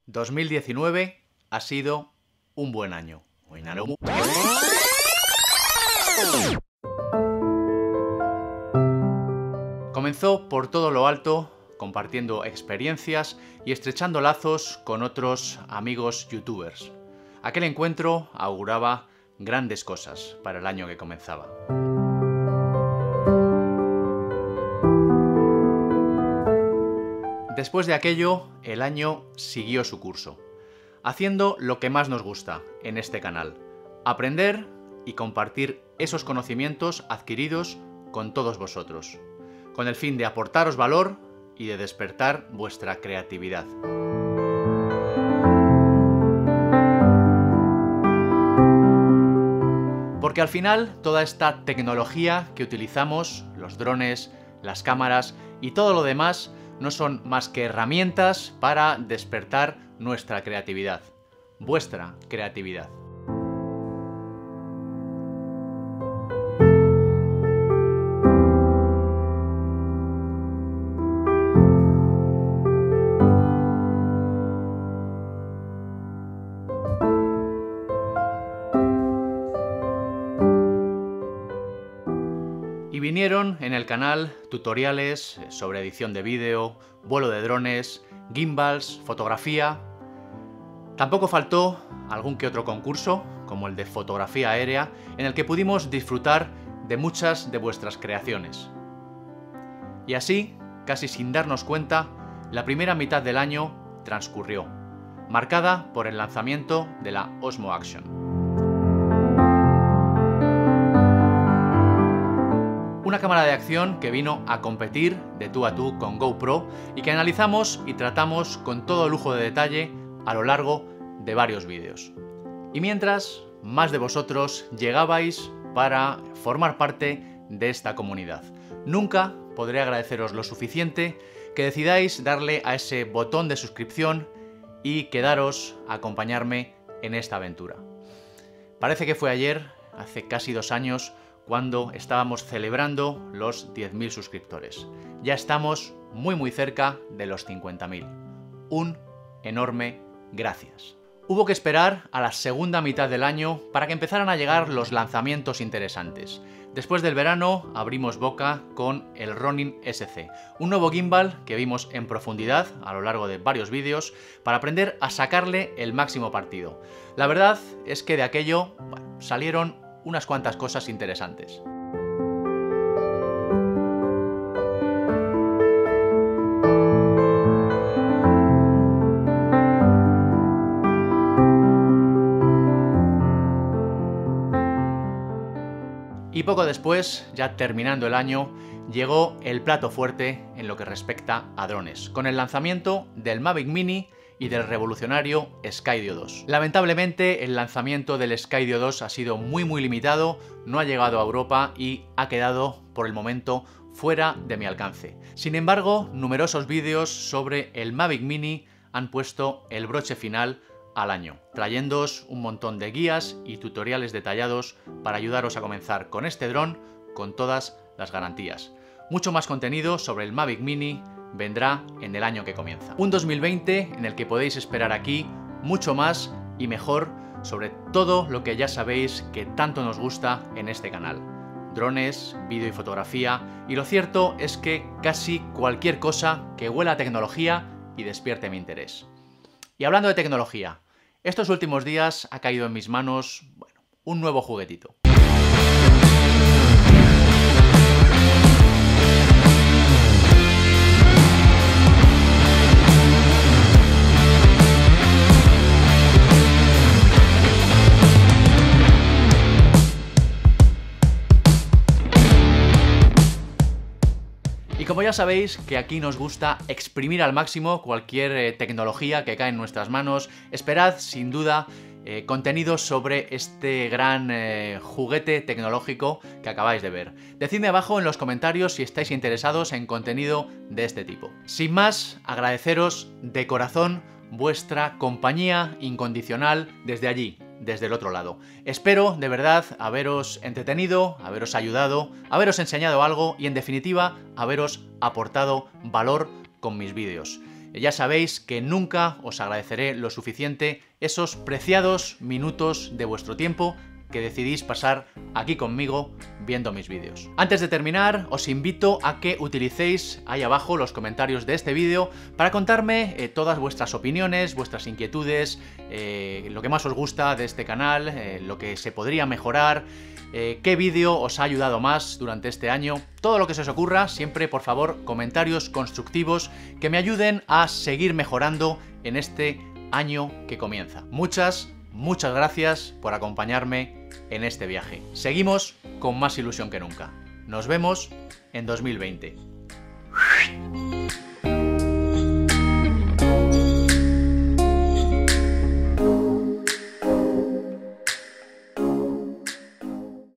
2019 ha sido un buen año. Comenzó por todo lo alto, compartiendo experiencias y estrechando lazos con otros amigos youtubers. Aquel encuentro auguraba grandes cosas para el año que comenzaba. Después de aquello, el año siguió su curso, haciendo lo que más nos gusta en este canal: aprender y compartir esos conocimientos adquiridos con todos vosotros, con el fin de aportaros valor y de despertar vuestra creatividad. Porque al final toda esta tecnología que utilizamos, los drones, las cámaras y todo lo demás, no son más que herramientas para despertar nuestra creatividad, vuestra creatividad. Y vinieron en el canal tutoriales sobre edición de vídeo, vuelo de drones, gimbals, fotografía. Tampoco faltó algún que otro concurso, como el de fotografía aérea, en el que pudimos disfrutar de muchas de vuestras creaciones. Y así, casi sin darnos cuenta, la primera mitad del año transcurrió, marcada por el lanzamiento de la Osmo Action. Una cámara de acción que vino a competir de tú a tú con GoPro y que analizamos y tratamos con todo lujo de detalle a lo largo de varios vídeos. Y mientras, más de vosotros llegabais para formar parte de esta comunidad. Nunca podré agradeceros lo suficiente que decidáis darle a ese botón de suscripción y quedaros a acompañarme en esta aventura. Parece que fue ayer, hace casi 2 años, cuando estábamos celebrando los 10.000 suscriptores. Ya estamos muy cerca de los 50.000. Un enorme gracias. Hubo que esperar a la segunda mitad del año para que empezaran a llegar los lanzamientos interesantes. Después del verano abrimos boca con el Ronin SC, un nuevo gimbal que vimos en profundidad a lo largo de varios vídeos para aprender a sacarle el máximo partido. La verdad es que de aquello, salieron unas cuantas cosas interesantes. Y poco después, ya terminando el año, llegó el plato fuerte en lo que respecta a drones, con el lanzamiento del Mavic Mini y del revolucionario Skydio 2. Lamentablemente, el lanzamiento del Skydio 2 ha sido muy limitado, no ha llegado a Europa y ha quedado, por el momento, fuera de mi alcance. Sin embargo, numerosos vídeos sobre el Mavic Mini han puesto el broche final al año, trayéndoos un montón de guías y tutoriales detallados para ayudaros a comenzar con este dron con todas las garantías. Mucho más contenido sobre el Mavic Mini vendrá en el año que comienza. Un 2020 en el que podéis esperar aquí mucho más y mejor sobre todo lo que ya sabéis que tanto nos gusta en este canal: drones, vídeo y fotografía, y lo cierto es que casi cualquier cosa que huela a tecnología y despierte mi interés. Y hablando de tecnología, estos últimos días ha caído en mis manos, un nuevo juguetito. Y como ya sabéis que aquí nos gusta exprimir al máximo cualquier tecnología que cae en nuestras manos, esperad sin duda contenido sobre este gran juguete tecnológico que acabáis de ver. Decidme abajo en los comentarios si estáis interesados en contenido de este tipo. Sin más, agradeceros de corazón vuestra compañía incondicional desde allí, desde el otro lado. Espero de verdad haberos entretenido, haberos ayudado, haberos enseñado algo y en definitiva haberos aportado valor con mis vídeos. Ya sabéis que nunca os agradeceré lo suficiente esos preciados minutos de vuestro tiempo que decidís pasar aquí conmigo viendo mis vídeos. Antes de terminar, os invito a que utilicéis ahí abajo los comentarios de este vídeo para contarme todas vuestras opiniones, vuestras inquietudes, lo que más os gusta de este canal, lo que se podría mejorar, qué vídeo os ha ayudado más durante este año, todo lo que se os ocurra, siempre por favor comentarios constructivos que me ayuden a seguir mejorando en este año que comienza. Muchas gracias por acompañarme en este viaje. Seguimos con más ilusión que nunca. Nos vemos en 2020.